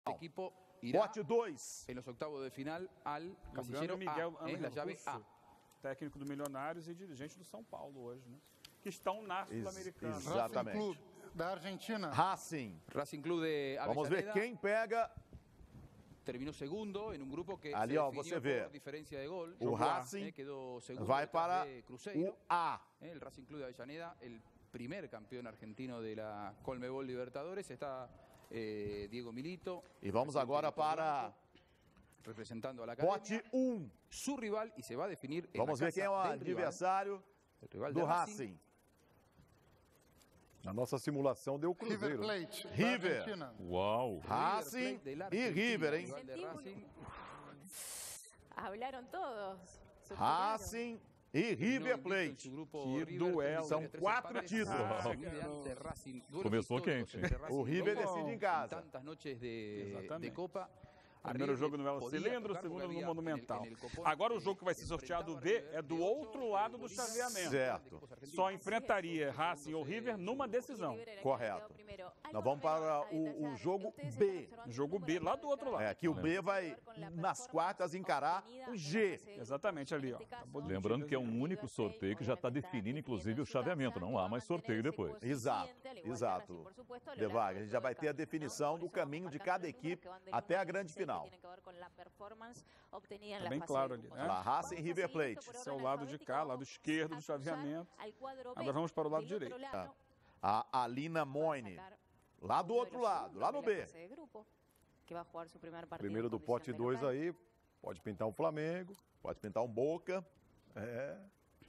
equipo irá Pote 2. en los octavos de final al Jogando casillero Miguel A, la llave Russo, A. técnico do Milionários e dirigente do São Paulo hoje, né? Que estão na Sul-Americana. Exatamente. Racing Club da Argentina. Racing. Racing Club de Vamos ver Avellaneda quem pega. terminó segundo en un grupo que Ali, se ó, definió você vê. por diferencia de gol. O Racing quedó segundo vai detrás para de Cruzeiro. o A. El Racing Club de Avellaneda, el primer campeón argentino de la Conmebol Libertadores. Está Diego Milito. E vamos agora para representando a la academia. pote 1. Su rival y se va a definir en Vamos la ver quem é casa o del rival. adversário El rival do de Racing. Na nossa simulação deu o River Cruzeiro. Plate da River. Argentina. Uau! Racing Plate del e Argentina, River, hein? rival de Racing. Hablaron todos. Racing e River Plate. Que duelo. São 4 títulos. Começou quente. O River decide em casa. Tantas noches de Exatamente. Copa. Primeiro jogo no Velo Cilindro, segundo no Monumental. Agora o jogo que vai ser sorteado B é do outro lado do chaveamento. Certo. Só enfrentaria Racing ou River numa decisão. Correto. Nós vamos para o jogo B. Jogo B, lá do outro lado. É, que o B vai, nas quartas, encarar o G. Exatamente ali, ó. Lembrando que é um único sorteio que já está definindo, inclusive, o chaveamento. Não há mais sorteio depois. Exato, exato. Devagar, a gente já vai ter a definição do caminho de cada equipe até a grande final. Tá bem claro ali, né? Lá, Racing e River Plate. Esse é o lado de cá, lado esquerdo do chaveamento. Agora vamos para o lado direito. A Alina Moine, lá do outro lado, lá no B. Primeiro do pote 2 aí, pode pintar um Flamengo. Pode pintar um Boca. É.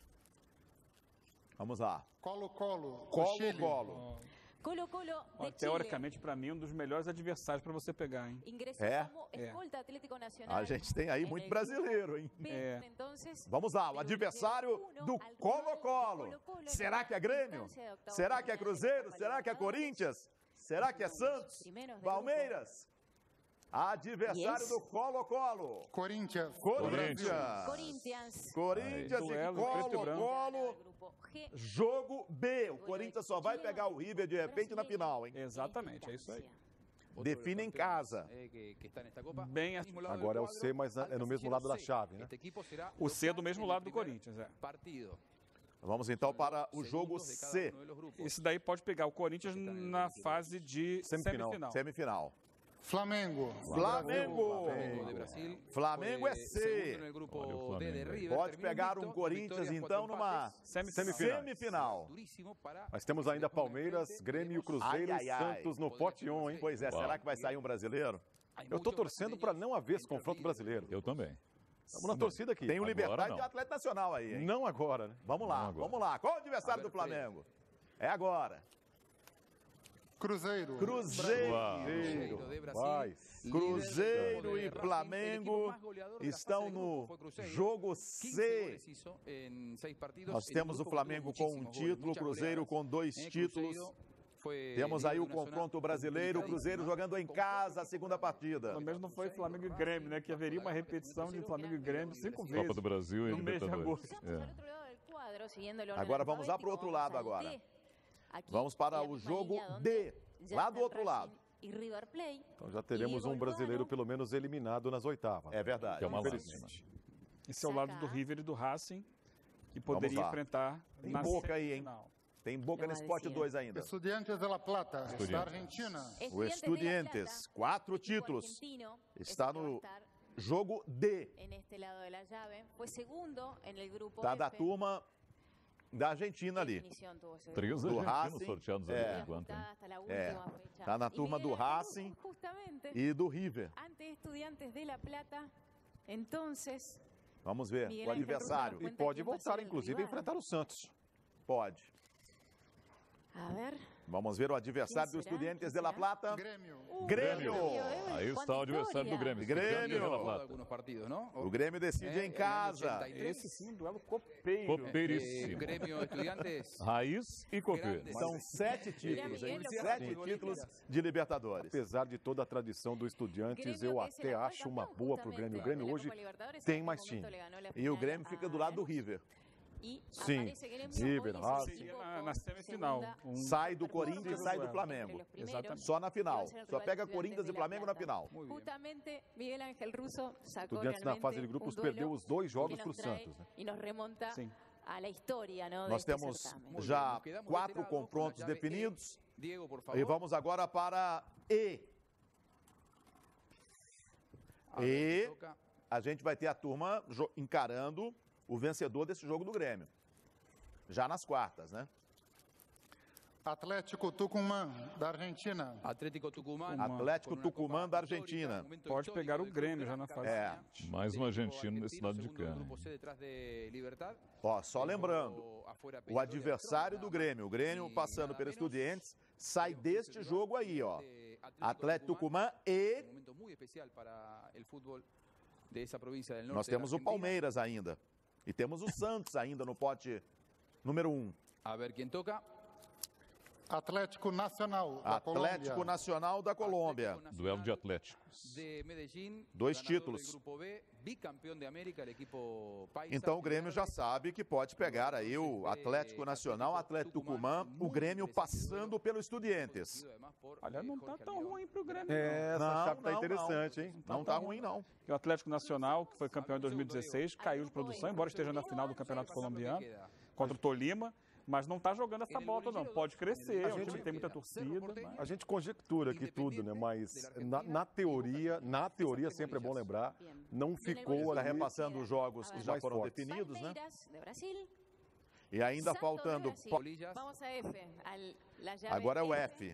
Vamos lá. Colo-Colo. Colo-Colo. Colo-Colo Ó, de teoricamente, para mim, um dos melhores adversários para você pegar, hein? Ingresó É? como escolta Atlético Nacional. A gente tem aí muito brasileiro, hein? É. Vamos lá, o adversário do Colo-Colo. Será que é Grêmio? Será que é Cruzeiro? Será que é Corinthians? Será que é Santos? Palmeiras? Adversário do Colo-Colo. Corinthians. Corinthians. Corinthians e Duelo preto e branco. Colo-Colo. Jogo B. O Corinthians só vai pegar o River de repente na final, hein? Exatamente, é isso aí. Define em casa. Bem, Agora é o C, mas é no mesmo lado da chave, né? o C é do mesmo lado do Corinthians, é. Vamos então para o jogo C. Esse daí pode pegar o Corinthians na fase de semifinal. Semifinal. Flamengo. Flamengo é C. Pode pegar um Corinthians então numa semifinal. Mas temos ainda Palmeiras, Grêmio, Cruzeiro e Santos no pote 1, hein? Pois é, será que vai sair um brasileiro? Eu tô torcendo para não haver esse confronto brasileiro. Eu também. Estamos na torcida aqui. Tem o Libertad não. e o Atlético Nacional aí, hein? Não agora, né? Vamos lá, Não agora. vamos lá. Qual é o adversário do Flamengo? É agora. Cruzeiro. Cruzeiro. Vai. Cruzeiro e Flamengo estão no jogo C. Nós temos o Flamengo com um título, o Cruzeiro com 2 títulos. Temos aí o confronto brasileiro, o Cruzeiro jogando em casa a segunda partida. Pelo menos não foi Flamengo e Grêmio, né? Que haveria uma repetição de Flamengo e Grêmio 5 vezes. Copa do Brasil e no mês de Libertadores. agosto. Agora vamos lá para o outro lado agora. Vamos para o jogo D, lá do outro lado. Então já teremos um brasileiro pelo menos eliminado nas oitavas. É verdade. Que é uma Infelizmente. Esse é o lado do River e do Racing, que poderia lá. enfrentar Tem na Boca aí, hein? semifinal. Tem Boca nesse pote 2 ainda. Estudiantes de La Plata, da Argentina. O Estudiantes, 4 títulos. Está no jogo D. Tá da turma da Argentina ali. 3 Do argentinos Racing, sorteados ali por enquanto. hein? Tá na turma do Racing e do River. Vamos ver o adversário. E pode voltar, inclusive, a enfrentar o Santos. Pode. Vamos ver o adversário do Estudiantes de La Plata. Grêmio. Grêmio. Aí está o adversário do Grêmio. Grêmio. O Grêmio decide em casa. Esse sim, um duelo copeiro. Copeiríssimo. Grêmio Estudiantes. Raiz e copeiro. São 7 títulos, hein? 7 títulos de Libertadores. Apesar de toda a tradição do Estudiantes, eu até acho uma boa pro Grêmio. O Grêmio hoje tem mais time. E o Grêmio fica do lado do River. Sim, River, Racing. Seria na semifinal. Sai do Corinthians e sai do Flamengo. Exatamente. Só na final. Só pega Corinthians e Flamengo na final. Justamente Miguel Ángel Russo sacou Estudiantes na fase de grupos perdeu os 2 jogos para o Santos, né? E nos remonta Sim. a la história, não? Nós temos já 4 confrontos definidos. E vamos agora para E. E a gente vai ter a turma encarando o vencedor desse jogo do Grêmio. Já nas quartas, né? Atlético Tucumã, da Argentina. Atlético Tucumán da Argentina. Pode pegar o Grêmio já na fase seguinte. Mais um argentino nesse lado de cá. Ó, só lembrando, o adversário do Grêmio, o Grêmio passando pelos Estudiantes, sai deste jogo aí, ó. Atlético Tucumán e... Nós temos o Palmeiras ainda. E temos o Santos ainda no pote número 1. A ver quem toca. Atlético Nacional da Atlético Nacional da Colômbia. Duelo de Atléticos. 2 títulos. Então o Grêmio já sabe que pode pegar aí o Atlético Nacional, Atlético Tucumán, o Grêmio passando pelo Estudiantes. Olha, não tá tão ruim pro Grêmio. Essa chave tá interessante, hein? Não tá ruim, não. O Atlético Nacional, que foi campeão em 2016, caiu de produção, embora esteja na final do Campeonato Colombiano, contra o Tolima. Mas não está jogando essa bola, não. Pode crescer, é um time que tem muita torcida. Mas... A gente conjectura aqui tudo, né? Mas na teoria sempre é bom lembrar, não ficou... Está repassando os jogos que já foram definidos, né? E ainda faltando... Agora é o F.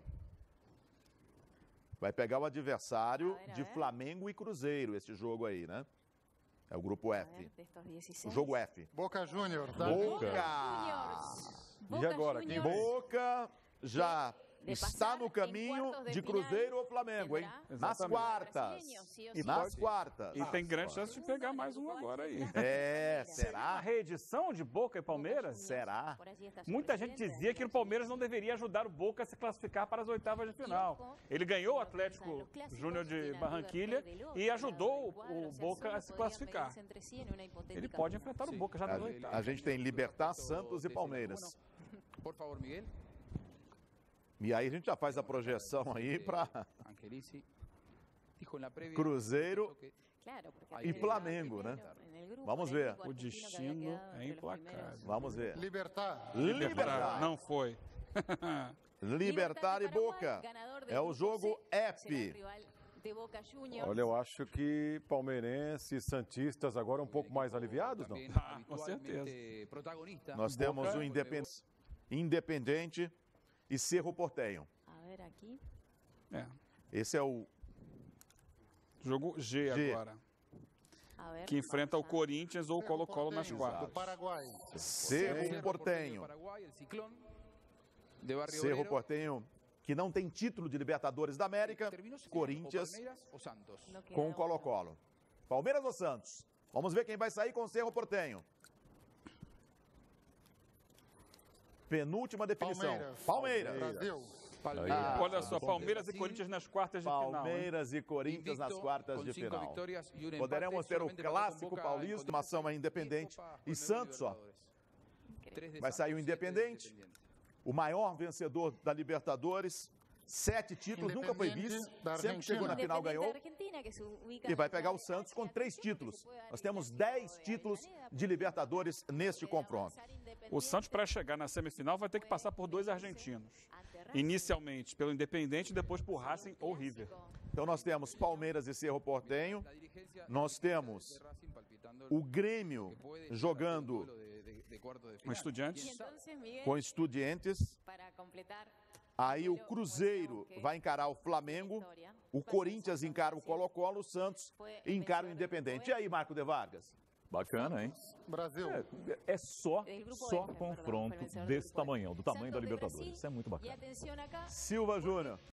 Vai pegar o adversário de Flamengo e Cruzeiro, esse jogo aí, né? É o grupo F. O jogo F. Boca Juniors, da Boca! E agora? Quem Boca já está no caminho de Cruzeiro ou Flamengo, hein? Nas quartas. Nas quartas. E tem grande chance de pegar mais um agora aí. Será? A reedição de Boca e Palmeiras? Será? Muita gente dizia que o Palmeiras não deveria ajudar o Boca a se classificar para as oitavas de final. Ele ganhou o Atlético Júnior de Barranquilha e ajudou o Boca a se classificar. Ele pode enfrentar o Boca já nas oitavas. A gente tem Libertad, Santos e Palmeiras. Por favor, Miguel. E aí a gente já faz a projeção aí para Cruzeiro e Flamengo, né? Vamos ver. O destino é implacável. Vamos ver. Libertad. Não foi. Libertad e Boca. É o jogo F. Olha, eu acho que palmeirenses e santistas agora um pouco mais aliviados, não? Com certeza. Nós temos o Independente e Cerro Porteño. Esse é o jogo G agora. Que enfrenta o Corinthians ou o Colo-Colo nas quartas. Cerro Porteño. Cerro Porteño, que não tem título de Libertadores da América. Corinthians com o Colo-Colo. Palmeiras ou Santos? Vamos ver quem vai sair com o Cerro Porteño. Penúltima definição. Palmeiras. Olha só, Palmeiras e Corinthians nas quartas de final. Palmeiras e Corinthians nas quartas de final. Poderemos ter o clássico paulista, uma ação Independente e Santos, ó. Vai sair o Independente, o maior vencedor da Libertadores. 7 títulos, nunca foi vice, sempre que chegou na final ganhou. E vai pegar o Santos com 3 títulos. Nós temos 10 títulos de Libertadores neste confronto. O Santos, para chegar na semifinal, vai ter que passar por 2 argentinos. Inicialmente pelo Independente, depois por Racing ou River. Então nós temos Palmeiras e Cerro Porteño. Nós temos o Grêmio jogando com Estudiantes. Aí o Cruzeiro vai encarar o Flamengo, o Corinthians encara o Colo-Colo, o Santos encara o Independente. E aí, Marco de Vargas? Bacana, hein? Brasil. É só confronto desse tamanhão, do tamanho da Libertadores. Isso é muito bacana. Silva Júnior.